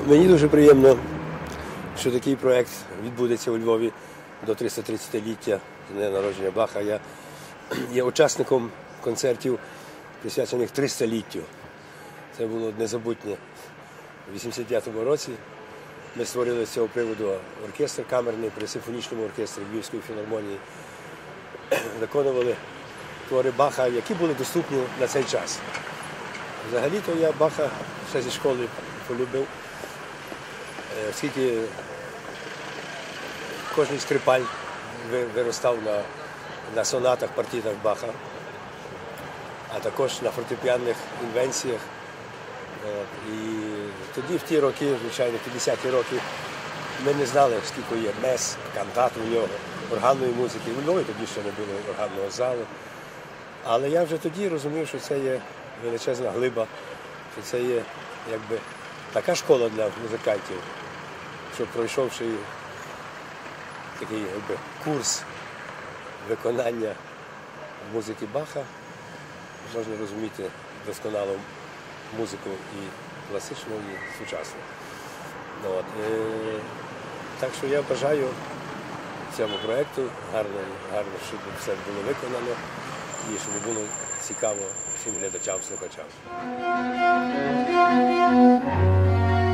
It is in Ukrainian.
Мені дуже приємно, що такий проєкт відбудеться у Львові до 330-ліття дня народження Баха. Я є учасником концертів, присвячених 300-літтю. Це було незабутнє. У 1985 році ми створили з цього приводу оркестр камерний при симфонічному оркестрі Львівської філармонії. Виконували твори Баха, які були доступні на цей час. Взагалі-то я Баха ще зі школи полюбив, оскільки кожен скрипаль виростав на сонатах, партітах Баха, а також на фортепіанних інвенціях. І тоді, в ті роки, звичайно, в 50-ті роки, ми не знали, скільки є мес, кантат у нього, органної музики. У Львові тоді ще не було органного залу. Але я вже тоді розумів, що це є величезна глиба, що це є якби така школа для музикантів, що пройшовши такий якби курс виконання музики Баха, можна розуміти досконало музику і класичну, і сучасну. Так що я бажаю цьому проєкту гарно, щоб все було виконано і щоб було цікаво всім глядачам, слухачам.